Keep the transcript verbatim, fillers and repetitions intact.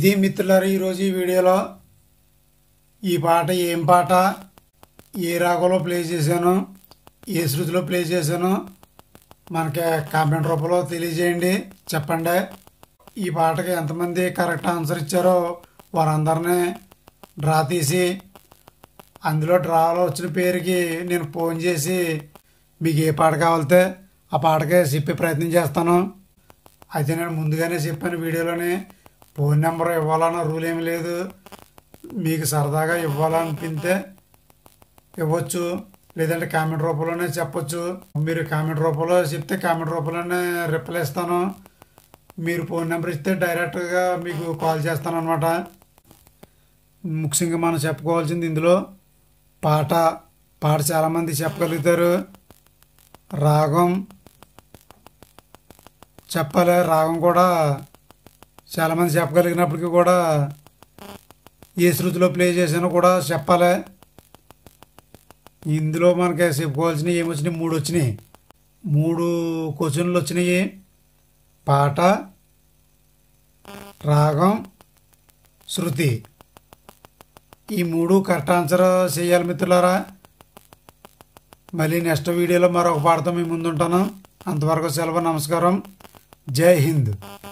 ఇది మిత్రులారా ఈరోజు ఈ వీడియోలో ఈ పాట ఏం పాట, ఏ రాగంలో ప్లే చేశాను, ఏ శృతిలో ప్లే చేశాను మనకి కామెంట్ రూపంలో తెలియజేయండి, చెప్పండి. ఈ పాటకి ఎంతమంది కరెక్ట్ ఆన్సర్ ఇచ్చారో వారందరినీ డ్రా తీసి అందులో డ్రాలో వచ్చిన పేరుకి నేను ఫోన్ చేసి మీకు ఏ పాట కావాలితే ఆ పాటకే చెప్పే ప్రయత్నం చేస్తాను. అయితే నేను ముందుగానే చెప్పాను వీడియోలోనే ఫోన్ నెంబర్ ఇవ్వాలన్న రూల్ ఏమి లేదు. మీకు సరదాగా ఇవ్వాలనిపిస్తే ఇవ్వచ్చు, లేదంటే కామెంట్ రూపంలోనే చెప్పొచ్చు. మీరు కామెంట్ రూపంలో చెప్తే కామెంట్ రూపంలోనే రిప్లై ఇస్తాను. మీరు ఫోన్ నెంబర్ ఇస్తే డైరెక్ట్గా మీకు కాల్ చేస్తాను అనమాట. ముఖ్యంగా మనం చెప్పుకోవాల్సింది ఇందులో పాట పాట చాలామంది చెప్పగలుగుతారు, రాగం చెప్పాలి. రాగం కూడా చాలామంది చెప్పగలిగినప్పటికీ కూడా ఏ శృతిలో ప్లే చేసానో కూడా చెప్పాలి. ఇందులో మనకి చెప్పుకోవాల్సినవి ఏమొచ్చినాయి, మూడు వచ్చినాయి. మూడు క్వశ్చన్లు వచ్చినాయి. పాట, రాగం, శృతి. ఈ మూడు కరెక్ట్ ఆన్సర్ చేయాలి మిత్రులారా. మళ్ళీ నెక్స్ట్ వీడియోలో మరొక పాటతో మీ ముందుంటాను. అంతవరకు సెలవు, నమస్కారం, జై హింద్.